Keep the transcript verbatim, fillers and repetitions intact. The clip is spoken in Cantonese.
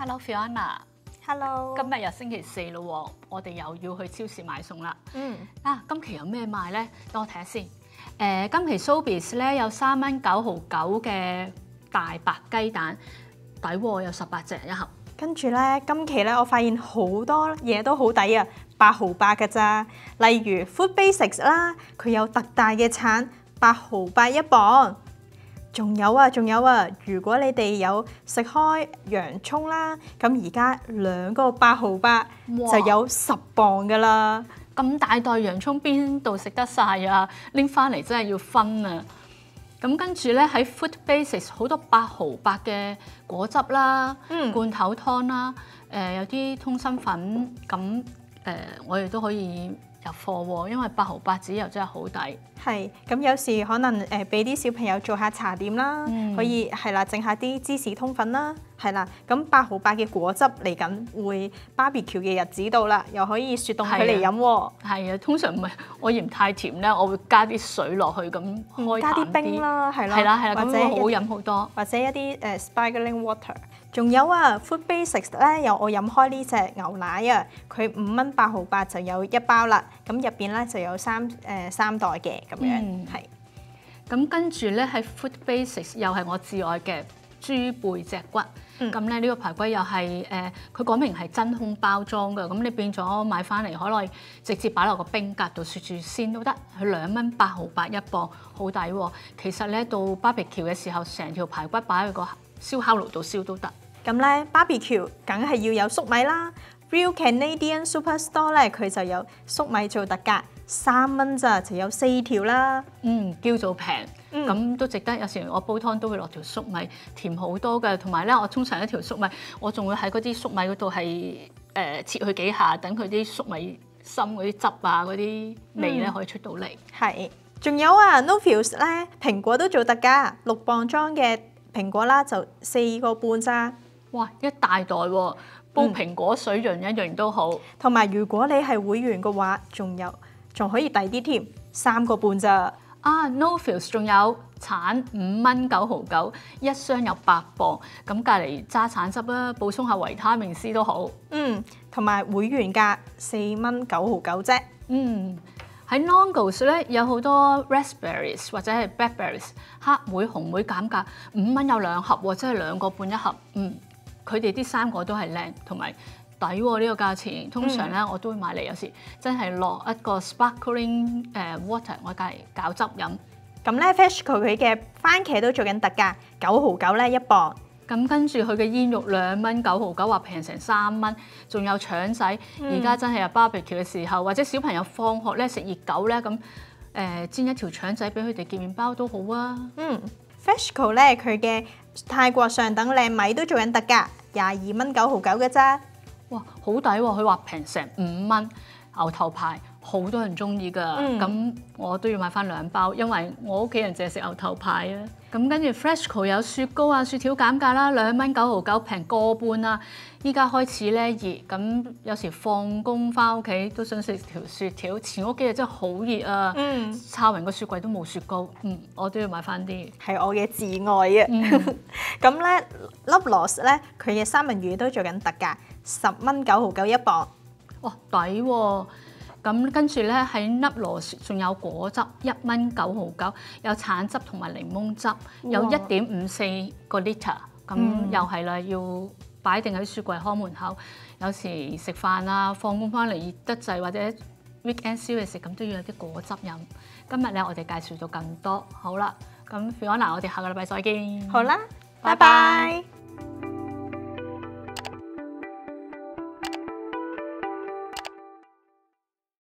Hello Fiona， Hello， 今日又星期四咯，我哋又要去超市買餸啦。 嗯， 啊，今期有咩賣咧？等我睇下先。誒、呃，今期 Sobeys 咧有三蚊九毫九嘅大白雞蛋，抵喎，有十八隻一盒。 跟住咧，今期咧我發現好多嘢都好抵啊，八毫八㗎咋。例如 Food Basics 啦，佢有特大嘅橙，八毫八一磅。仲有啊，仲有啊！如果你哋有食開洋葱啦，咁而家兩個八毫八就有十磅噶啦。 咁大袋洋葱邊度食得晒啊？拎翻嚟真係要分啊！咁跟住咧喺 Food Basics 好多八毫八嘅果汁啦、 嗯、 罐頭湯啦、誒、呃、有啲通心粉，咁誒、呃、我哋都可以入貨喎，因為八毫八紙又真係好抵。 係，咁有時可能誒俾啲小朋友做下茶點啦， 嗯、 可以係啦，整下啲芝士通粉啦，係啦。咁八毫八嘅果汁嚟緊會 barbecue 嘅日子到啦，又可以雪凍佢嚟飲喎。 係啊，通常唔係我嫌太甜咧，我會加啲水落去咁開加啲冰啦，係啦， 係啦係啦， 或者咁好飲好多。 或者一啲誒 sparkling water。仲有啊 ，Food Basics 咧有我飲開呢隻牛奶啊，佢五蚊八毫八就有一包啦。咁入邊咧就有三誒、呃、三袋嘅咁樣，係、嗯。 咁跟住咧喺 Food Basics 又係我至愛嘅豬背脊骨。咁咧呢個排骨又係誒，佢、呃、講明係真空包裝㗎。咁你變咗買翻嚟可能直接擺落個冰格度雪住先都得。佢兩蚊八毫八一磅，好抵喎。其實咧到 barbecue 嘅時候，成條排骨擺喺個燒烤爐度燒都得。 咁咧 barbecue 梗係要有粟米啦。Real Canadian Superstore 咧佢就有粟米做特價，三蚊咋就有四條啦。 嗯，叫做平，咁、嗯、都值得。有時我煲湯都會落條粟米，甜好多嘅。同埋咧，我通常一條粟米，我仲會喺嗰啲粟米嗰度係誒切佢幾下，等佢啲粟米心嗰啲汁啊嗰啲味咧可以出到嚟。係、 嗯，仲有啊 Novus 咧蘋果都做特價，六磅裝嘅蘋果啦就四個半咋。 哇！一大袋喎、啊，煲蘋果水潤一樣都好。 同埋、嗯、如果你係會員嘅話，仲有仲可以抵啲添，三個半咋。 啊 Novus 仲有橙五蚊九毫九，一箱有八磅，咁隔離揸橙汁啦，補充下維他命 C 都好。 嗯，同埋會員價四蚊九毫九啫。 嗯，喺 Longo's 咧有好多 raspberries 或者係 blackberries 黑莓紅莓減價，五蚊有兩盒喎，即係兩個半一盒。嗯。佢哋啲三個都係靚同埋抵喎，呢個價錢。通常咧、嗯、我都會買嚟，有時真係落一個 sparkling 誒 water，我隔嚟攪汁飲。 咁咧 Freshco 佢嘅番茄都做緊特價，九毫九咧一磅。 咁跟住佢嘅煙肉兩蚊九毫九，話平成三蚊。仲有腸仔，而家、嗯、真係有 barbecue 嘅時候，或者小朋友放學咧食熱狗咧，咁誒、呃、煎一條腸仔俾佢哋夾麵包都好啊。 嗯 Freshco 咧佢嘅泰國上等靚米都做緊特價。廿二蚊九毫九嘅咋？ 哇，好抵喎！佢話平成五蚊，牛頭牌好多人中意㗎。咁、嗯、我都要買翻兩包，因為我屋企人淨係食牛頭牌啊。咁跟住 Freshco 有雪糕啊、雪條減價啦，兩蚊九毫九，平個半啦。依家開始咧熱，咁有時放工翻屋企都想食條雪條。前嗰幾日真係好熱啊，抄勻個雪櫃都冇雪糕。嗯，我都要買翻啲。係我嘅至愛啊！咁咧 Loblaws 咧佢嘅三文魚都做緊特價，十蚊九毫九一磅。 哇，抵喎！咁跟住咧喺 Loblaws 仲有果汁一蚊九毫九，有橙汁同埋檸檬汁，有一點五四個 litre。咁又係啦，要擺定喺雪櫃開門口。有時食飯啊，放工翻嚟熱得滯，或者 weekend 宵夜食，咁都要有啲果汁飲。今日咧我哋介紹到咁多，好啦，咁 Fiona，我哋下個禮拜再見。 好啦，拜拜。